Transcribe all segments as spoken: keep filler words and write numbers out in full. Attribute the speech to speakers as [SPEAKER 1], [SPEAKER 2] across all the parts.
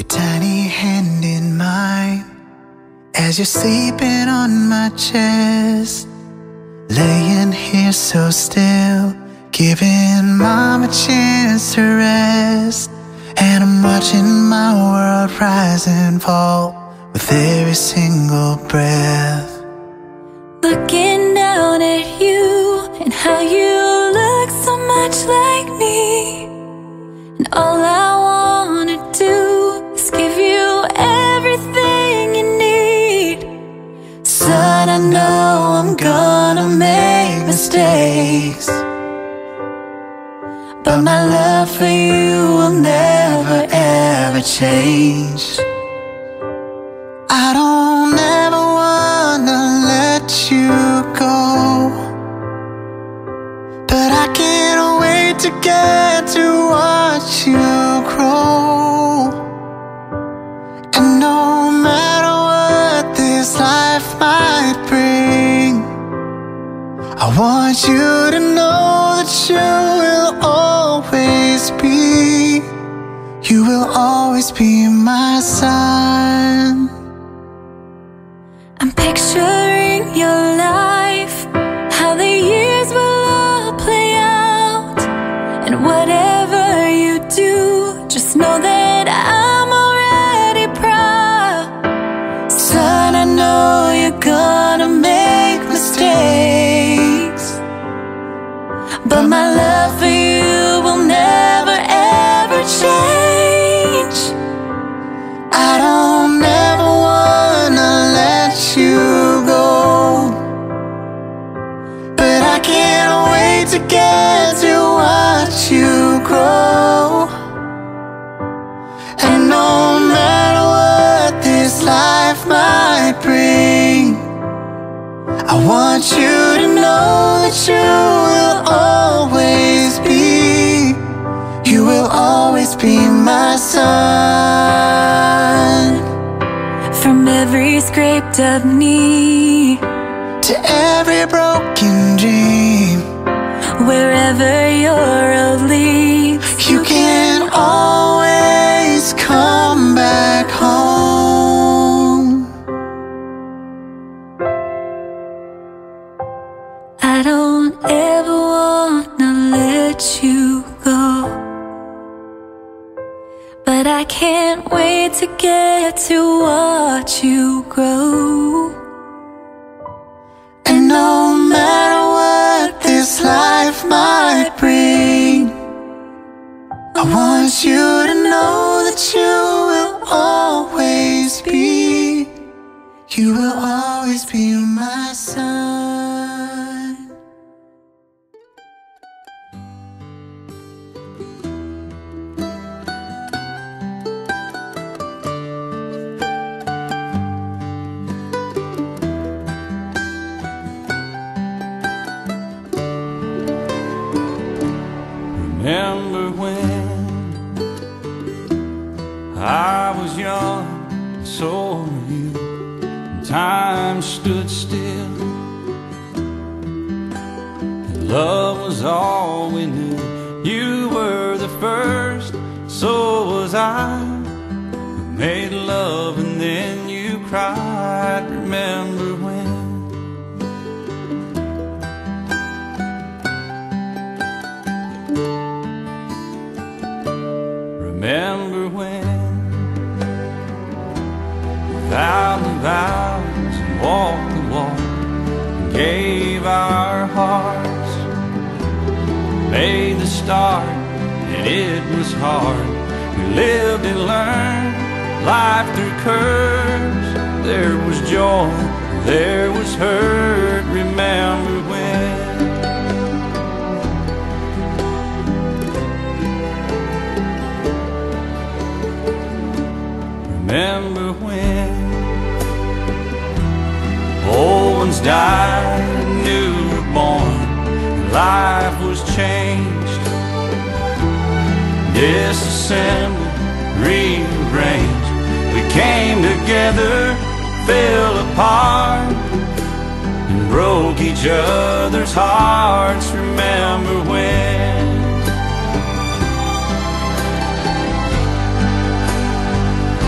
[SPEAKER 1] tiny hand in mine as you're sleeping on my chest, laying here so still, giving mom a chance to rest. And I'm watching my world rise and fall with every single breath.
[SPEAKER 2] Looking down at you and how you look so much like me, and all I wanna do is give you everything you need. Son, I know I'm gonna make mistakes, but my love for you will never ever change.
[SPEAKER 1] I don't ever wanna let you go, but I can't wait to get to watch you grow. And no matter what this life might bring, I want you to know that you will always be, you will always be my son.
[SPEAKER 2] I'm picturing your life, how the years will all play out, and whatever you do, just know that I'm already proud. Son, I know you're gonna make mistakes, but my love for you will never ever change. I don't ever wanna let you go, but I can't wait to get to watch you grow. And no matter what this life might bring, I want you to know that you will always be, you will always be my son. From every scraped up knee
[SPEAKER 1] to every broken dream,
[SPEAKER 2] wherever your road leads,
[SPEAKER 1] you can always come back home.
[SPEAKER 2] I don't ever wanna let you go, but I can't wait to get to watch you grow.
[SPEAKER 1] And no matter what this life might bring, I want you to know that you will always be, you will always be my son.
[SPEAKER 3] Remember when I was young, and so were you, and time stood still, and love was all we knew. You were the first, so was I, who made love and then you cried. Remember when? Remember when we vowed the vows and walked the walk and gave our hearts, made the start, and it was hard. We lived and learned life through curves. There was joy, there was hurt. Remember when? Remember when old ones died and new were born, and life was changed, disassembled, rearranged. We came together, fell apart, and broke each other's hearts. Remember when?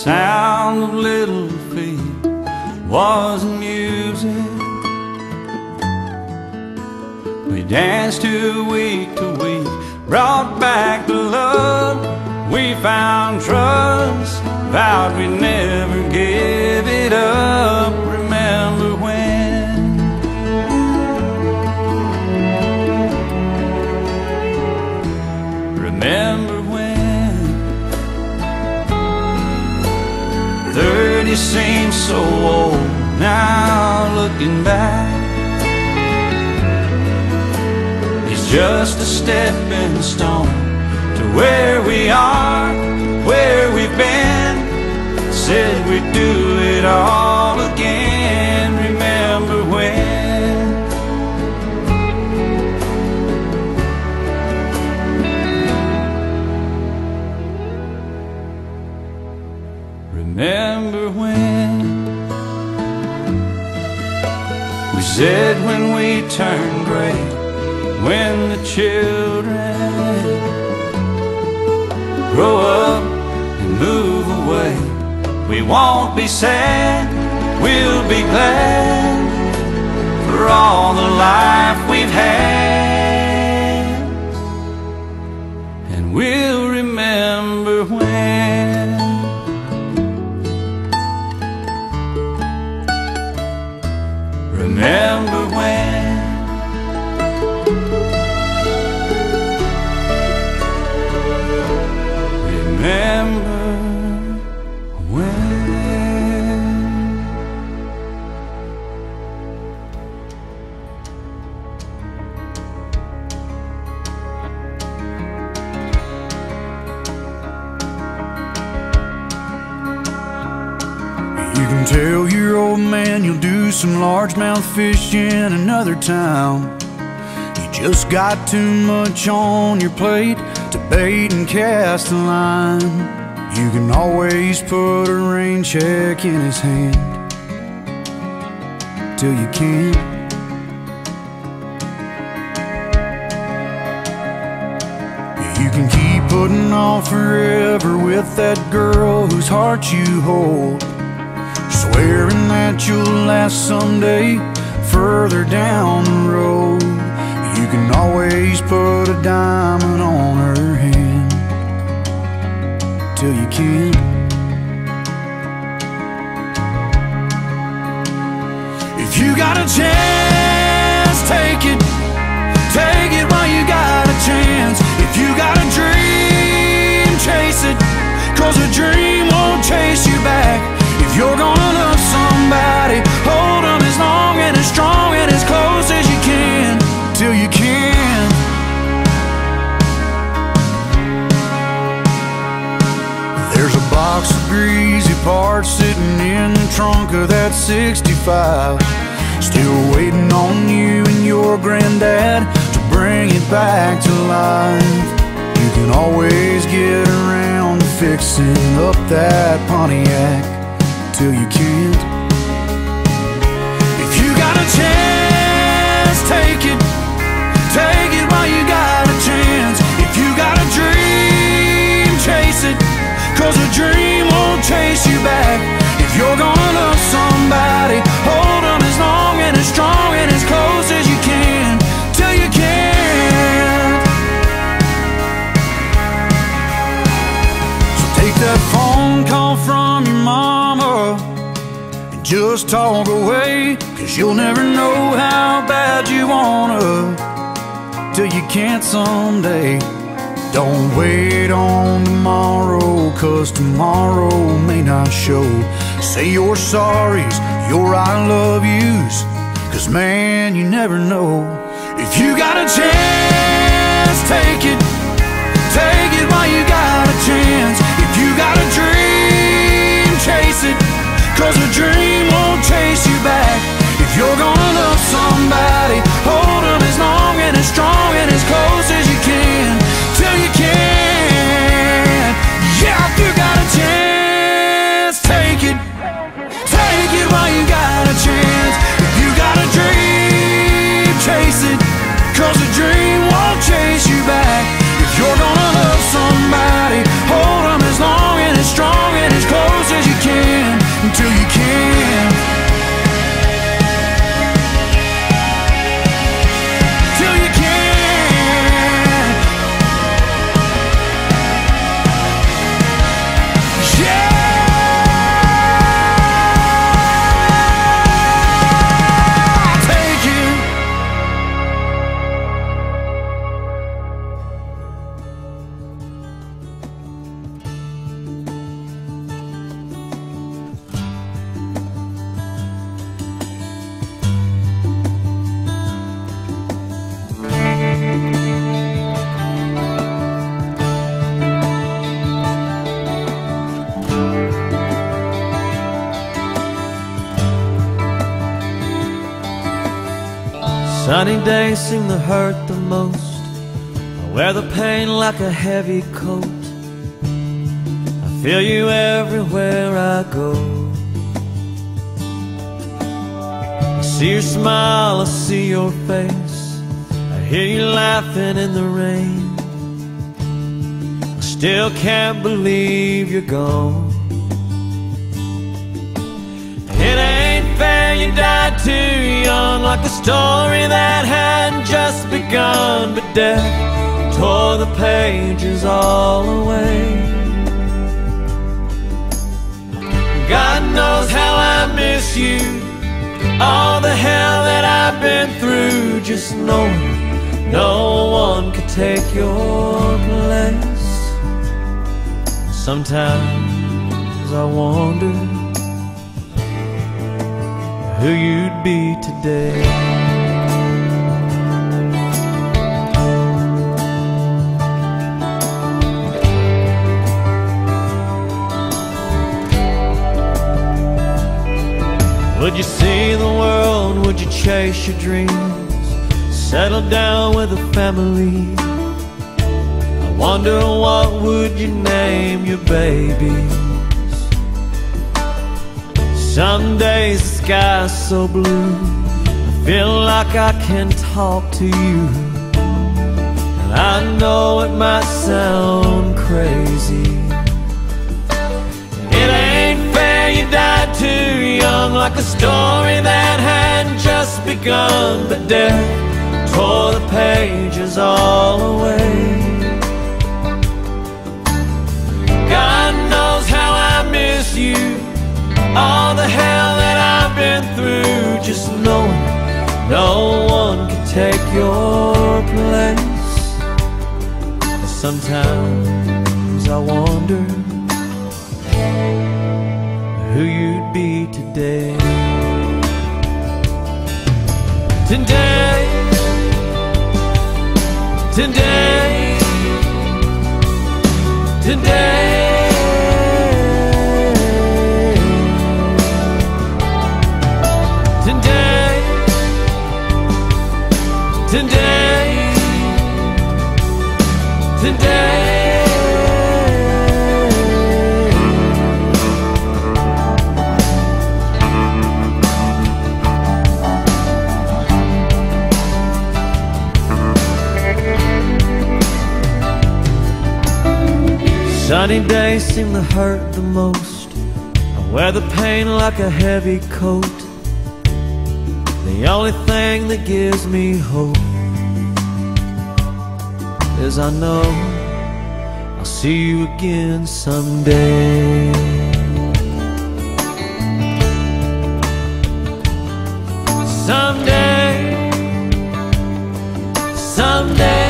[SPEAKER 3] sound of little feet was music. We danced to week to week, brought back the love. We found trust, vowed we'd never give it up. Remember when? Remember when? Thirty seems so old now, looking back. It's just a stepping stone to where we are, where we've been. Said we'd do it all again. Remember when? Remember when? We said when we turned gray, when the children grow up and move away, we won't be sad, we'll be glad for all the life we've had. And we'll remember when. Remember when. Remember when.
[SPEAKER 4] You can tell your old man you'll do some largemouth fishing in another town. You just got too much on your plate to bait and cast a line. You can always put a rain check in his hand till you can't. You can keep putting off forever with that girl whose heart you hold, swearing that you'll last someday further down the road. You can always put a diamond on her hand till you can't. If you got a chance, take it. Take it while you got a chance. If you got a dream, chase it, 'cause a dream won't chase you back. If you're gonna love somebody, hold them as long and as strong and as close as you can till you can. There's a box of greasy parts sitting in the trunk of that sixty-five, still waiting on you and your granddad to bring it back to life. You can always get around to fixing up that Pontiac till you can't. If you got a chance, take it. Take it while you got a chance. If you got a dream, chase it, 'cause a dream won't chase you back. If you're gonna love somebody, hold them as long and as strong and as close as you can till you can't. So take that phone call from your mama and just talk away, 'cause you'll never know how bad you wanna till you can't someday. Don't wait on tomorrow, 'cause tomorrow may not show. Say your sorries, your I love yous, 'cause man, you never know. If you got a chance, take it. Take it while you got a chance. If you got a dream, chase it, 'cause a dream won't chase you back. If you're gonna love somebody, hold them as long and as strong and as close as you can till you can. Yeah, if you got a chance, take it. Take it while you got a chance. If you got a dream, chase it, 'cause a dream won't chase you back. If you're gonna love somebody,
[SPEAKER 3] Sunny days seem to hurt the most. I wear the pain like a heavy coat. I feel you everywhere I go. I see your smile, I see your face. I hear you laughing in the rain. I still can't believe you're gone. It ain't fair you died too young, like a story that hadn't just begun. But death tore the pages all away. God knows how I miss you, all the hell that I've been through. Just knowing no one could take your place. Sometimes I wonder who you'd be today. Would you see the world? Would you chase your dreams? Settle down with a family? I wonder what would you name your babies? Some days the sky's so blue, I feel like I can talk to you. And I know it might sound crazy. It ain't fair you died too young, like a story that hadn't just begun. But death tore the pages all away. God knows how I miss you, all the hell that I've been through. Just knowing no one can take your place. Sometimes I wonder who you'd be today. Today, today, today. Today, today, sunny days seem to hurt the most. I wear the pain like a heavy coat. The only thing that gives me hope is I know I'll see you again someday. Someday, someday.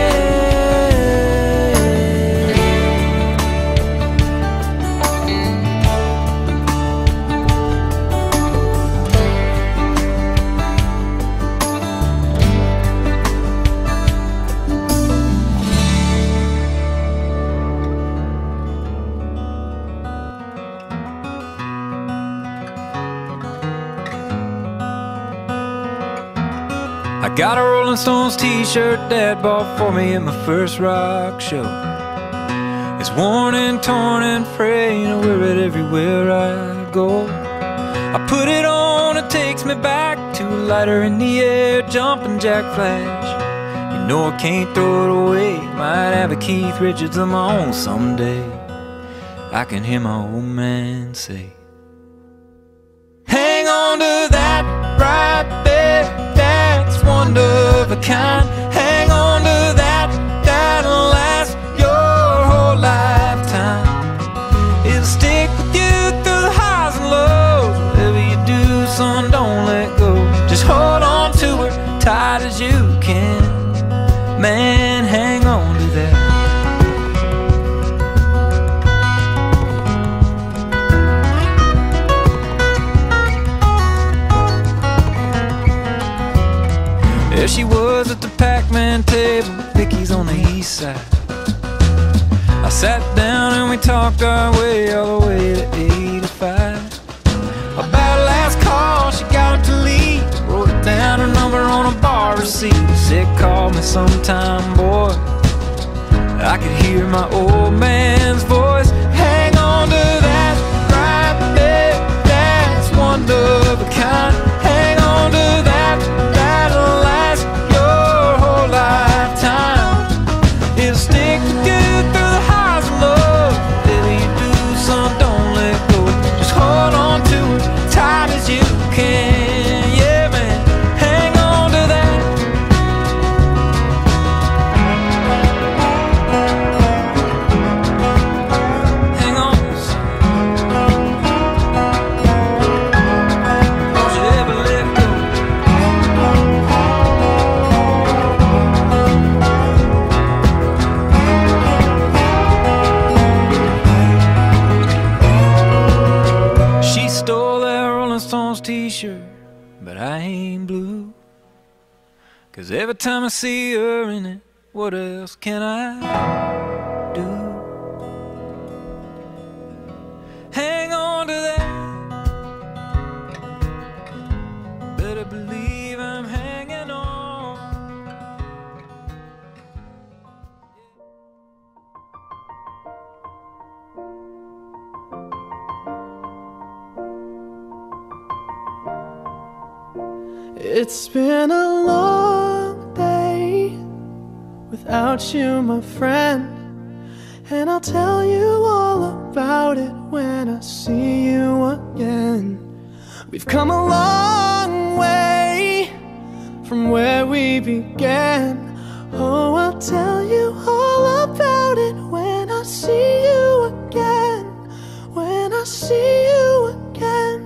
[SPEAKER 5] I got a Rolling Stones t-shirt Dad bought for me at my first rock show. It's worn and torn and frayed, I wear it everywhere I go. I put it on, it takes me back to a lighter in the air, jumping jack flash. You know I can't throw it away, might have a Keith Richards of my own someday. I can hear my old man say, hang on to that right there, that's one of a kind. Hang on to that, that'll last your whole lifetime. It'll stick with you through the highs and lows. Whatever you do, son, don't let go. Just hold on to her tight as you can. Man, hang on to that. There she was at the Pac-Man table, Vicky's on the east side. I sat down and we talked our way all the way to eighty-five. About her last call, she got up to leave, wrote it down, her number on a bar overseas. Said call me sometime, boy. I could hear my old man's voice. Hang on to that right there, that's one of a kind. Hang on to that, that'll last your whole lifetime. It'll stick with you through the highs and lows. Whatever you do, son, don't let go. Just hold on to it tight as you can. Yeah, man, hang on to that. Hang on, son. Don't you ever let go. She stole that Rolling Stones t-shirt, but I ain't blue. Cause every time I see her in it, what else can I do? Hang on to that. Better believe I'm hanging on.
[SPEAKER 1] It's been a long day without you, my friend, and I'll tell you all about it when I see you again. We've come a long way from where we began. Oh, I'll tell you all about it when I see you again. When I see you again.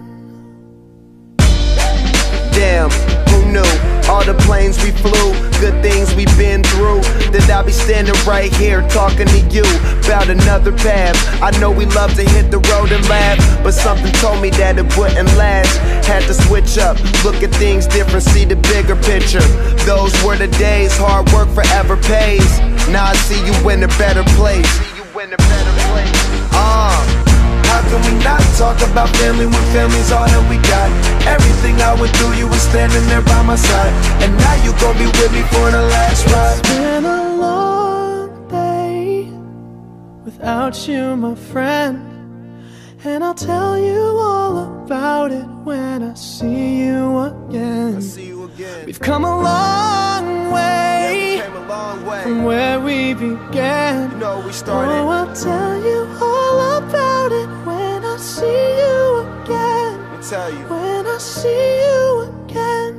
[SPEAKER 6] Damn, who knew? All the planes we flew, good things we've been through. That I'll be standing right here talking to you about another path. I know we love to hit the road and laugh, but something told me that it wouldn't last. Had to switch up, look at things different, see the bigger picture. Those were the days, hard work forever pays. Now I see you in a better place. See you in a better place. Ah. Uh. How can we not talk about family when family's all that we got? Everything I went through, you were standing there by my side, and now you gon' be with me for the last ride.
[SPEAKER 1] It's been a long day without you, my friend, and I'll tell you all about it when I see you again.
[SPEAKER 6] I see you again.
[SPEAKER 1] We've come a long way,
[SPEAKER 6] yeah, we came a long way
[SPEAKER 1] from where we began.
[SPEAKER 6] You know we started.
[SPEAKER 1] Oh, I'll tell you all about it when I see you again.
[SPEAKER 6] Let me tell you.
[SPEAKER 1] When I see you again.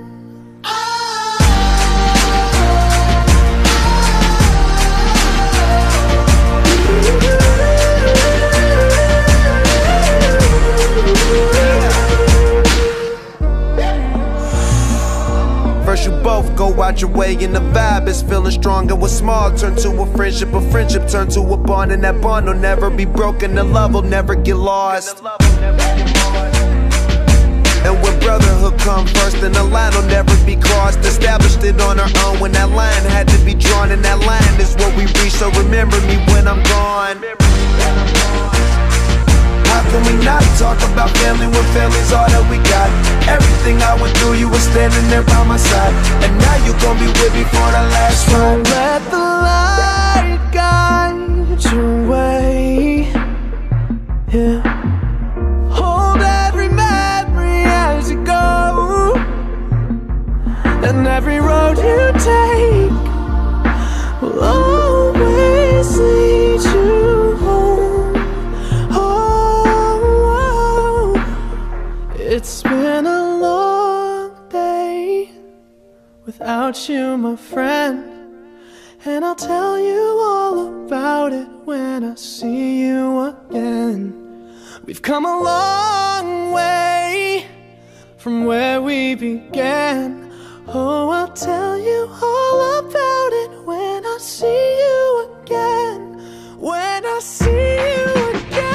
[SPEAKER 6] First you both go out your way and the vibe is feeling strong. And what's small turn to a friendship, a friendship turn to a bond, and that bond will never be broken, the love will never get lost. And when brotherhood come first, then the line will never be crossed. Established it on our own when that line had to be drawn, and that line is what we reach, so remember me when I'm gone. How can we not talk about family when family's all that we got? Everything I went through, you were standing there by my side, and now you gon' be with me for the last ride.
[SPEAKER 1] Don't let the light guide your way. Yeah. Hold every memory as you go, and every road you take will always lead you home. Oh, it's been a long day without you, my friend, and I'll tell you all about it when I see you again. We've come a long way from where we began. Oh, I'll tell you all about it when I see you again. When I see you again.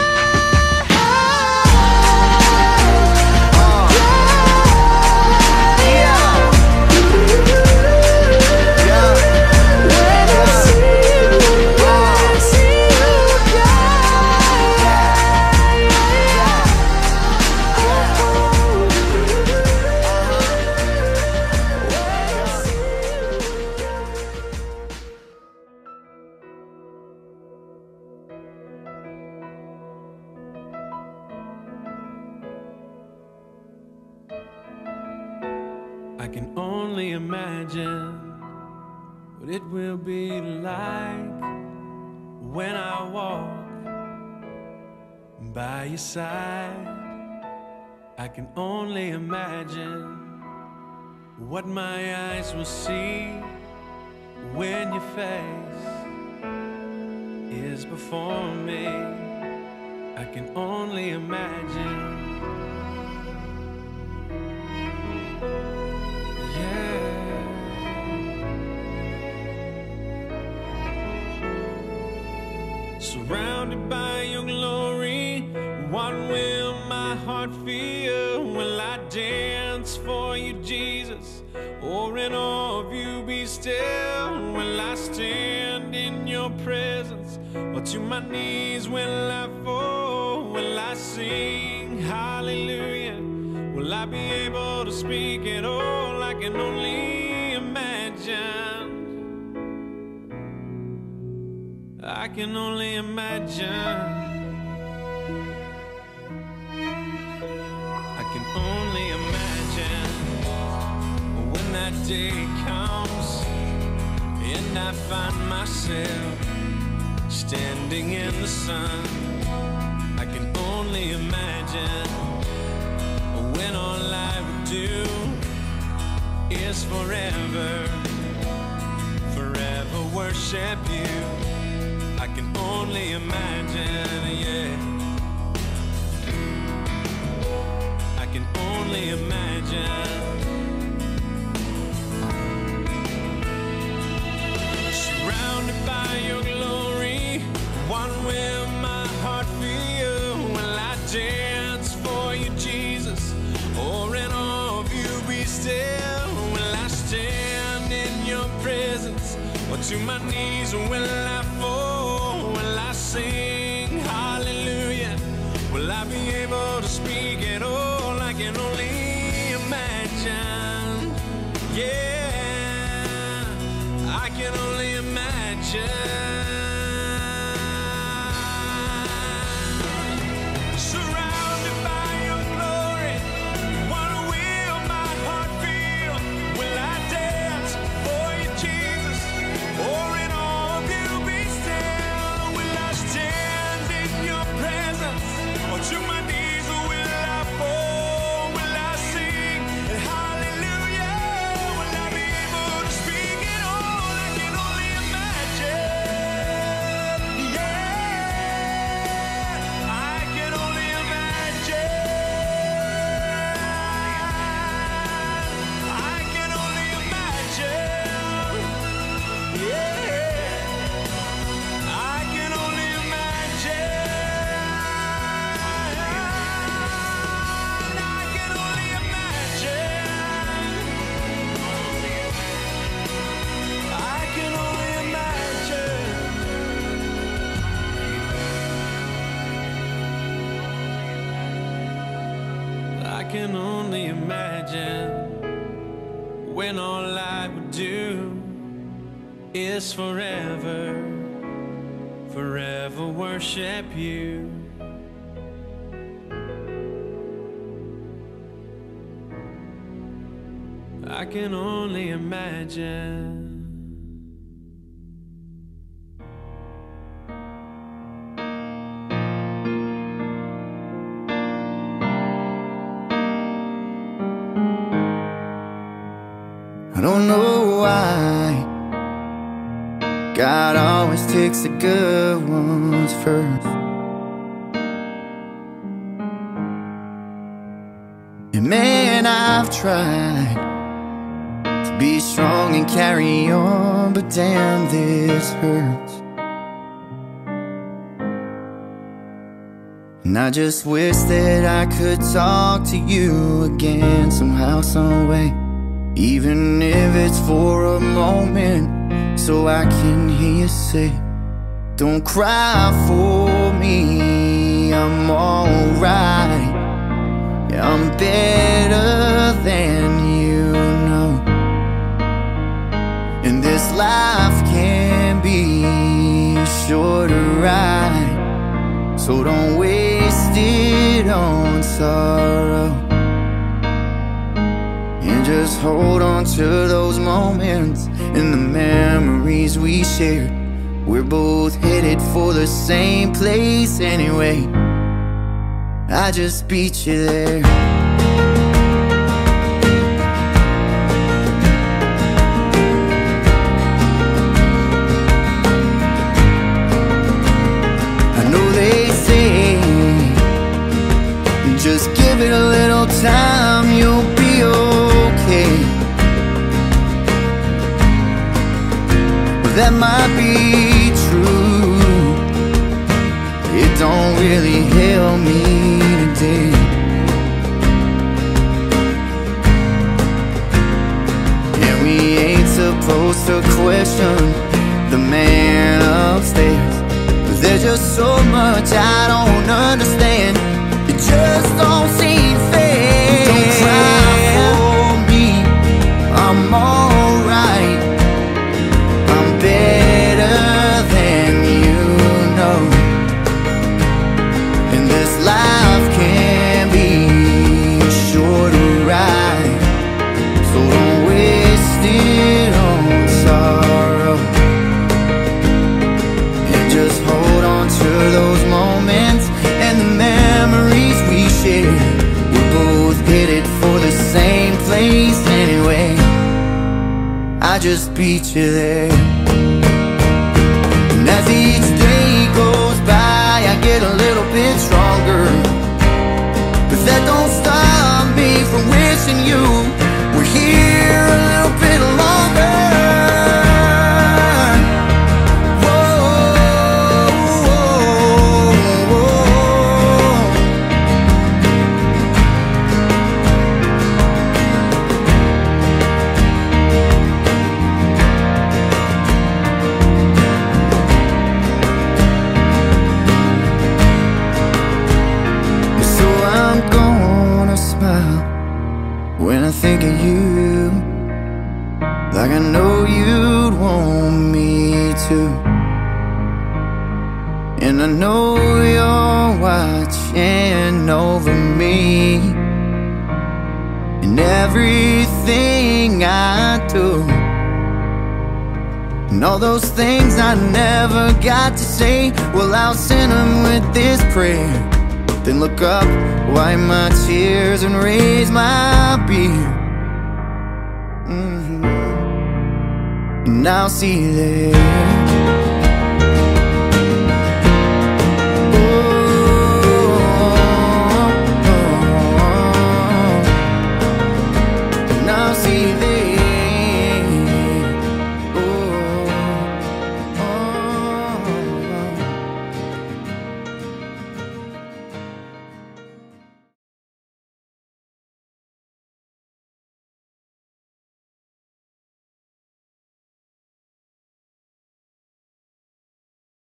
[SPEAKER 3] can only imagine what it will be like when I walk by your side. I can only imagine what my eyes will see when your face is before me. I can only imagine. Surrounded by your glory, what will my heart feel? Will I dance for you, Jesus, or in awe of you be still? Will I stand in your presence, or to my knees will I fall? Will I sing hallelujah? Will I be able to speak at all? I can only imagine. I can only imagine. I can only imagine when that day comes and I find myself standing in the sun. I can only imagine when all I would do is forever, forever worship you. I can only imagine, yeah. I can only imagine. Surrounded by your glory, what will my heart feel? Will I dance for you, Jesus, or in awe of you be still? Will I stand in your presence, or to my knees will I fall? Sing hallelujah. Will I be able to speak at all? I can only imagine. Yeah, I can only imagine. Surrounded by your glory, what will my heart feel? Will I dance for you, Jesus, or in awe of you be still? Will I stand in your presence, or to my knees will I fall? Will I sing hallelujah? Will I be able to speak at all? I can only imagine. Yeah, I can only imagine. I can only imagine. Yeah, I can only imagine. I can only imagine. I can only imagine. I can only imagine when all I would do is forever, forever worship you. I can only imagine.
[SPEAKER 1] I don't know why God always takes the good ones first. And man, I've tried to be strong and carry on, but damn, this hurts. And I just wish that I could talk to you again somehow, some way, even if it's for a moment, so I can hear you say, don't cry for me, I'm alright. Yeah, I'm better than you know. And this life can be short or right, so don't waste it on sorrow, and
[SPEAKER 7] just hold on to those moments and the memories we shared. We're both headed for the same place anyway. I just beat you there. I know they say just give it a little time, you'll be okay. But that might be true. It don't really help me today. And we ain't supposed to question the man upstairs, but there's just so much I don't understand. It just don't seem fair. Don't cry for me, I'm alright. I'm better than you know. And this life can be short or right, so don't waste it on sorrow. And just hold on to those moments and the memories we share. We're both headed for the same place anyway. I just beat you there. And as each day goes by, I get a little bit stronger, but that don't stop me from wishing you were here a little bit longer. When I think of you, like I know you'd want me to. And I know you're watching over me in everything I do. And all those things I never got to say, well, I'll send them with this prayer. Then look up, wipe my tears and raise my beer. Mm-hmm. And I'll see you there.